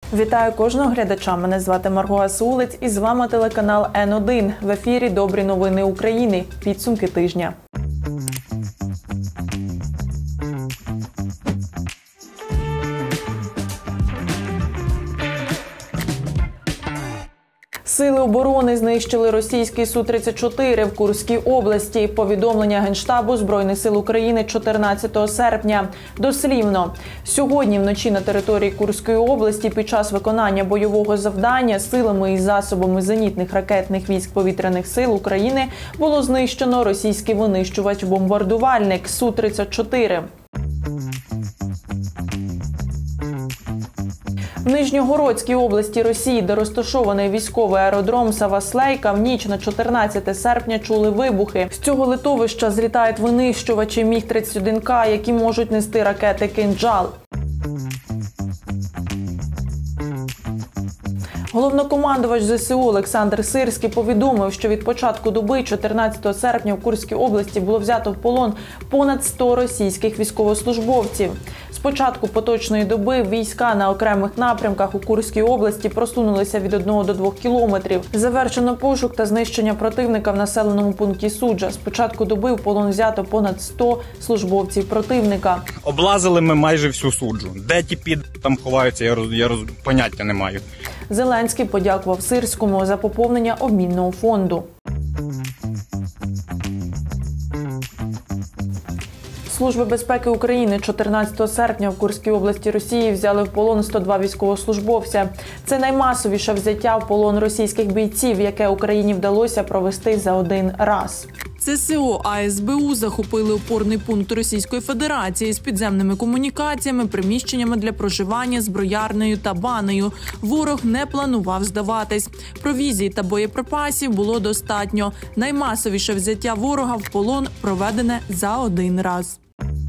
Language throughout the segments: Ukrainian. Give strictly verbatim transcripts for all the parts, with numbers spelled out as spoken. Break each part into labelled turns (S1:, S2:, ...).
S1: Вітаю кожного глядача. Мене звати Марго Гасулець і з вами телеканал Ен один. В ефірі «Добрі новини України». Підсумки тижня. Сили оборони знищили російський Су тридцять чотири в Курській області. Повідомлення Генштабу Збройних сил України чотирнадцятого серпня. Дослівно. Сьогодні вночі на території Курської області під час виконання бойового завдання силами і засобами зенітних ракетних військ повітряних сил України було знищено російський винищувач-бомбардувальник Су тридцять чотири. В Нижньогородській області Росії, де розташований військовий аеродром Сава-Слейка, в ніч на чотирнадцяте серпня чули вибухи. З цього литовища злітають винищувачі Міг тридцять один Ка, які можуть нести ракети «Кинджал». Головнокомандувач Зе Се У Олександр Сирський повідомив, що від початку доби чотирнадцятого серпня в Курській області було взято в полон понад сто російських військовослужбовців. З початку поточної доби війська на окремих напрямках у Курській області просунулися від одного до двох кілометрів. Завершено пошук та знищення противника в населеному пункті Суджа. З початку доби в полон взято понад сто службовців противника.
S2: Облазили ми майже всю Суджу. Де ті під там ховаються, я, роз, я роз, поняття не маю.
S1: Зеленський подякував Сирському за поповнення обмінного фонду. Служби безпеки України чотирнадцятого серпня в Курській області Росії взяли в полон сто два військовослужбовця. Це наймасовіше взяття в полон російських бійців, яке Україні вдалося провести за один раз.
S3: Це Се О А Ес Бе У захопили опорний пункт Російської Федерації з підземними комунікаціями, приміщеннями для проживання, зброярнею та банею. Ворог не планував здаватись. Провізії та боєприпасів було достатньо. Наймасовіше взяття ворога в полон проведене за один раз.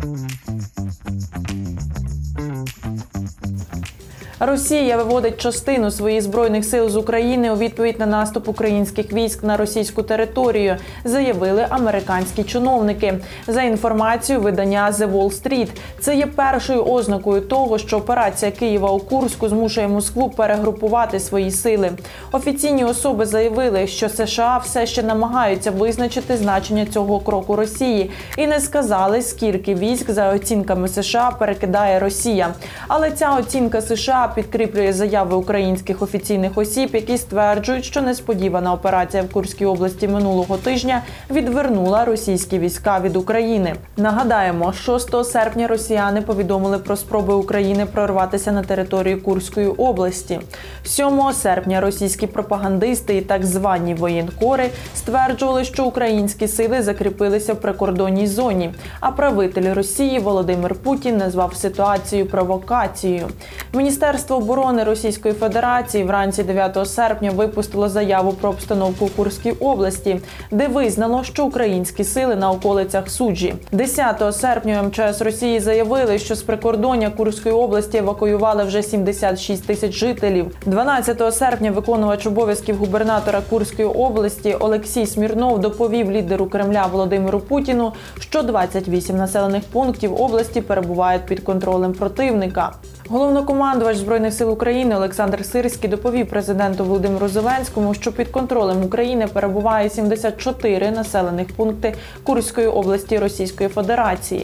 S1: Росія виводить частину своїх збройних сил з України у відповідь на наступ українських військ на російську територію, заявили американські чиновники. За інформацією видання Зе Волл Стріт, це є першою ознакою того, що операція Києва у Курську змушує Москву перегрупувати свої сили. Офіційні особи заявили, що США все ще намагаються визначити значення цього кроку Росії і не сказали, скільки військ, за оцінками США, перекидає Росія. Але ця оцінка США підкріплює заяви українських офіційних осіб, які стверджують, що несподівана операція в Курській області минулого тижня відвернула російські війська від України. Нагадаємо, шостого серпня росіяни повідомили про спроби України прорватися на територію Курської області. сьомого серпня російські пропагандисти і так звані воєнкори стверджували, що українські сили закріпилися в прикордонній зоні, а правитель Росії Володимир Путін назвав ситуацію провокацією. Міністерство Міністерство оборони Російської Федерації вранці дев'ятого серпня випустило заяву про обстановку в Курській області, де визнало, що українські сили на околицях Суджі. десятого серпня Ем Че Ес Росії заявили, що з прикордоння Курської області евакуювали вже сімдесят шість тисяч жителів. дванадцятого серпня виконувач обов'язків губернатора Курської області Олексій Смірнов доповів лідеру Кремля Володимиру Путіну, що двадцять вісім населених пунктів області перебувають під контролем противника. Головнокомандувач Збройних сил України Олександр Сирський доповів президенту Володимиру Зеленському, що під контролем України перебуває сімдесят чотири населених пункти Курської області Російської Федерації.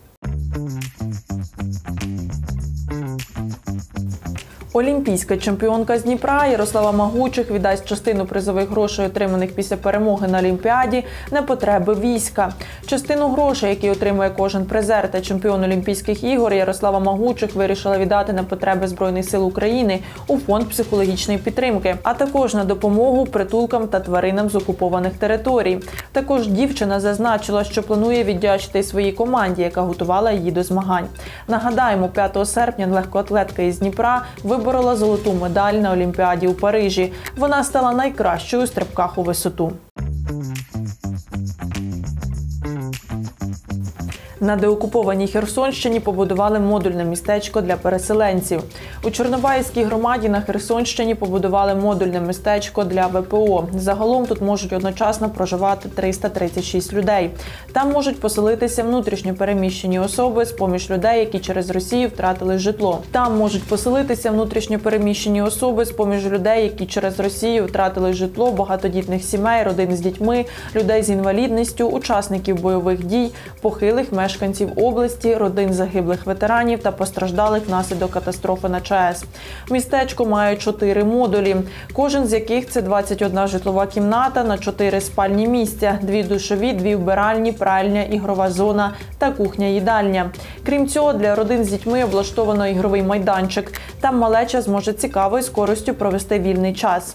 S1: Олімпійська чемпіонка з Дніпра Ярослава Магучих віддасть частину призових грошей, отриманих після перемоги на Олімпіаді, на потреби війська. Частину грошей, які отримує кожен призер та чемпіон Олімпійських ігор, Ярослава Магучих вирішила віддати на потреби Збройних сил України у фонд психологічної підтримки, а також на допомогу притулкам та тваринам з окупованих територій. Також дівчина зазначила, що планує віддячити своїй команді, яка готувала її до змагань. Нагадаємо, п'ятого серпня легкоатлетка із Дніпра виборола золоту медаль на Олімпіаді у Парижі. Вона стала найкращою у стрибках у висоту. На деокупованій Херсонщині побудували модульне містечко для переселенців. У Чорнобаївській громаді на Херсонщині побудували модульне містечко для ве пе о. Загалом тут можуть одночасно проживати триста тридцять шість людей. Там можуть поселитися внутрішньо переміщені особи з-поміж людей, які через Росію втратили житло. Там можуть поселитися внутрішньо переміщені особи з-поміж людей, які через Росію втратили житло, багатодітних сімей, родин з дітьми, людей з інвалідністю, учасників бойових дій, похилих мешканців області, родин загиблих ветеранів та постраждалих внаслідок катастрофи на ЧАЕС. Містечко має чотири модулі, кожен з яких – це двадцять одна житлова кімната на чотири спальні місця, дві душові, дві вбиральні, пральня, ігрова зона та кухня-їдальня. Крім цього, для родин з дітьми облаштовано ігровий майданчик. Там малеча зможе цікаво і з користю провести вільний час.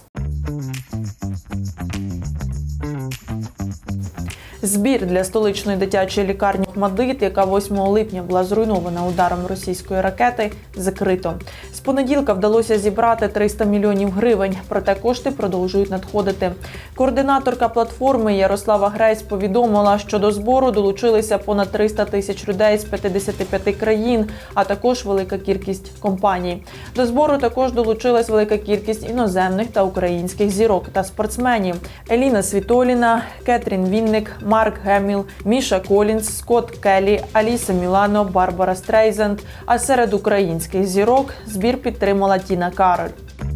S1: Збір для столичної дитячої лікарні «ОХМАТДИТ», яка восьмого липня була зруйнована ударом російської ракети, закрито. З понеділка вдалося зібрати триста мільйонів гривень, проте кошти продовжують надходити. Координаторка платформи Ярослава Гресь повідомила, що до збору долучилися понад триста тисяч людей з п'ятдесяти п'яти країн, а також велика кількість компаній. До збору також долучилась велика кількість іноземних та українських зірок та спортсменів. Еліна Світоліна, Кетрін Вінник, Марк Геміл, Міша Колінс, Скотт Келлі, Аліса Мілано, Барбара Стрейзанд. А серед українських зірок збір підтримала Тіна Кароль.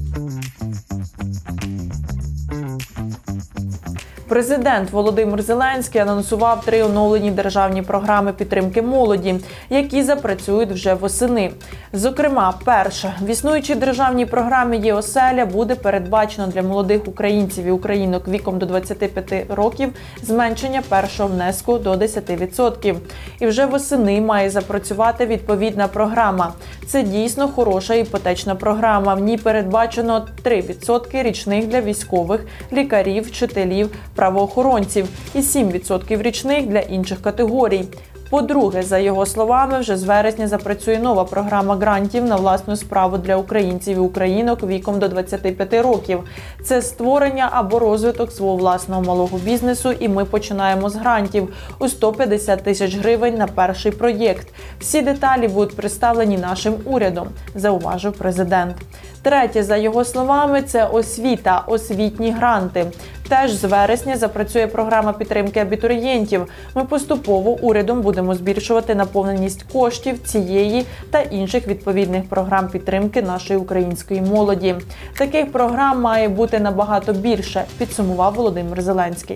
S1: Президент Володимир Зеленський анонсував три оновлені державні програми підтримки молоді, які запрацюють вже восени. Зокрема, перша. В існуючій державній програмі «Є оселя» буде передбачено для молодих українців і українок віком до двадцяти п'яти років зменшення першого внеску до десяти відсотків. І вже восени має запрацювати відповідна програма. Це дійсно хороша іпотечна програма. В ній передбачено три відсотки річних для військових, лікарів, вчителів, правоохоронців і сім відсотків річних для інших категорій. По-друге, за його словами, вже з вересня запрацює нова програма грантів на власну справу для українців і українок віком до двадцяти п'яти років. Це створення або розвиток свого власного малого бізнесу, і ми починаємо з грантів у сто п'ятдесят тисяч гривень на перший проєкт. Всі деталі будуть представлені нашим урядом, зауважив президент. Третє, за його словами, це освіта, освітні гранти. Теж з вересня запрацює програма підтримки абітурієнтів. Ми поступово урядом будемо збільшувати наповненість коштів цієї та інших відповідних програм підтримки нашої української молоді. Таких програм має бути набагато більше, підсумував Володимир Зеленський.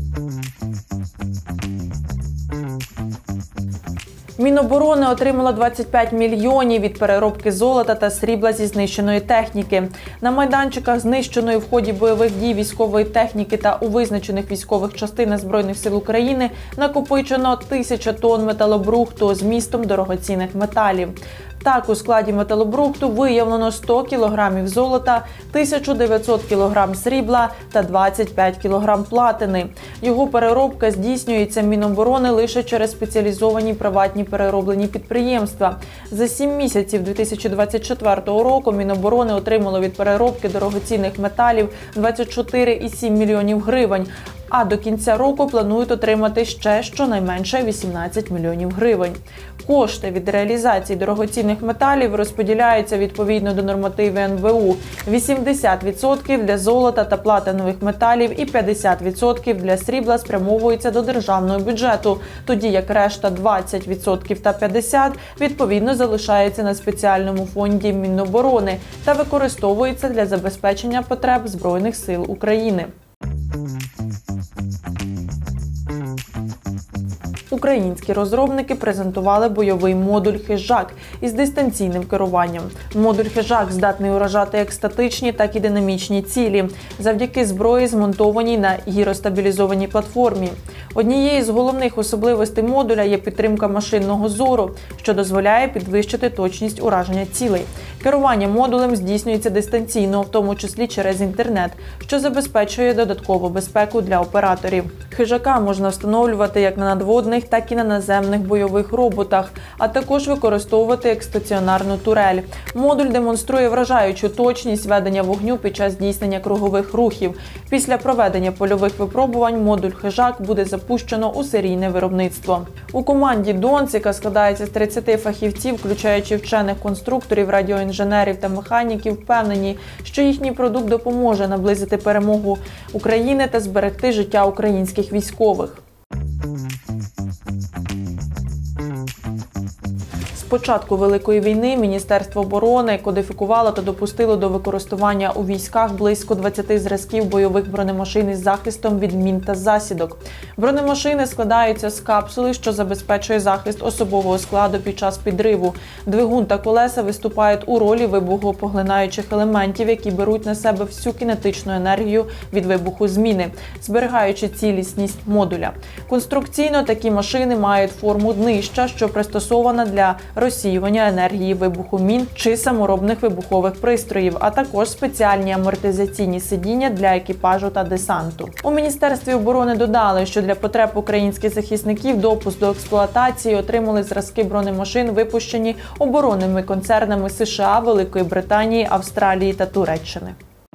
S1: Міноборони отримало двадцять п'ять мільйонів від переробки золота та срібла зі знищеної техніки. На майданчиках знищеної в ході бойових дій військової техніки та у визначених військових частинах Збройних сил України накопичено тисяча тонн металобрухту з містом дорогоцінних металів. Так, у складі металобрухту виявлено сто кілограмів золота, тисяча дев'ятсот кілограм срібла та двадцять п'ять кілограм платини. Його переробка здійснюється Міноборони лише через спеціалізовані приватні перероблені підприємства. За сім місяців дві тисячі двадцять четвертого року Міноборони отримало від переробки дорогоцінних металів двадцять чотири цілих сім мільйонів гривень, а до кінця року планують отримати ще щонайменше вісімнадцять мільйонів гривень. Кошти від реалізації дорогоцінних металів розподіляються відповідно до нормативів ен бе у. вісімдесят відсотків для золота та платинових металів і п'ятдесят відсотків для срібла спрямовуються до державного бюджету, тоді як решта двадцять відсотків та п'ятдесят відсотків відповідно залишаються на спеціальному фонді Міноборони та використовуються для забезпечення потреб Збройних сил України. Українські розробники презентували бойовий модуль «Хижак» із дистанційним керуванням. Модуль «Хижак» здатний уражати як статичні, так і динамічні цілі, завдяки зброї, змонтованій на гіростабілізованій платформі. Однією з головних особливостей модуля є підтримка машинного зору, що дозволяє підвищити точність ураження цілей. Керування модулем здійснюється дистанційно, в тому числі через інтернет, що забезпечує додаткову безпеку для операторів. Хижака можна встановлювати як на надводних, так і на наземних бойових роботах, а також використовувати як стаціонарну турель. Модуль демонструє вражаючу точність ведення вогню під час здійснення кругових рухів. Після проведення польових випробувань модуль «Хижак» буде запущено у серійне виробництво. У команді «Донц», яка складається з тридцяти фахівців, включаючи вчених конструкторів, радіоінженерів та механіків, впевнені, що їхній продукт допоможе наблизити перемогу України та зберегти життя українських військових. З початку Великої війни Міністерство оборони кодифікувало та допустило до використання у військах близько двадцяти зразків бойових бронемашин із захистом від мін та засідок. Бронемашини складаються з капсули, що забезпечує захист особового складу під час підриву. Двигун та колеса виступають у ролі вибухопоглинаючих елементів, які беруть на себе всю кінетичну енергію від вибуху зміни, зберігаючи цілісність модуля. Конструкційно такі машини мають форму днища, що пристосована для розсіювання енергії вибуху мін чи саморобних вибухових пристроїв, а також спеціальні амортизаційні сидіння для екіпажу та десанту. У Міністерстві оборони додали, що для потреб українських захисників допуск до експлуатації отримали зразки бронемашин, випущені оборонними концернами США, Великої Британії, Австралії та Туреччини.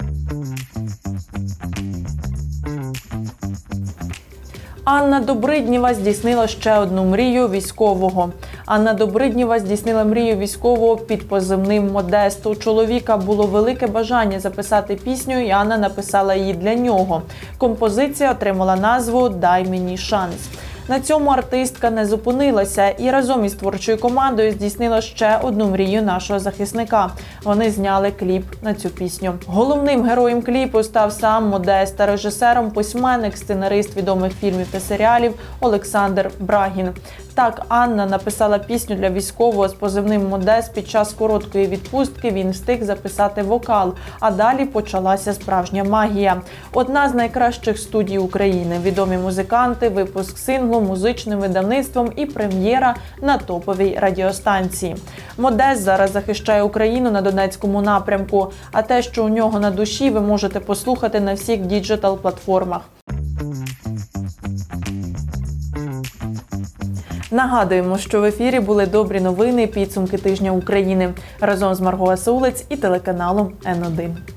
S1: Анна Добриднєва здійснила ще одну мрію військового. Анна Добриднєва здійснила мрію військового під позивним «Модест». У чоловіка було велике бажання записати пісню, і Анна написала її для нього. Композиція отримала назву «Дай мені шанс». На цьому артистка не зупинилася і разом із творчою командою здійснила ще одну мрію нашого захисника. Вони зняли кліп на цю пісню. Головним героєм кліпу став сам Модест, та режисером письменник, сценарист відомих фільмів та серіалів Олександр Брагін. Так, Анна написала пісню для військового з позивним «Модест». Під час короткої відпустки він встиг записати вокал, а далі почалася справжня магія. Одна з найкращих студій України, відомі музиканти, випуск синглу, музичним видавництвом і прем'єра на топовій радіостанції. Модест зараз захищає Україну на Донецькому напрямку, а те, що у нього на душі, ви можете послухати на всіх діджитал-платформах. Нагадуємо, що в ефірі були добрі новини, підсумки тижня України разом з Марго Асаулець і телеканалом Ен один.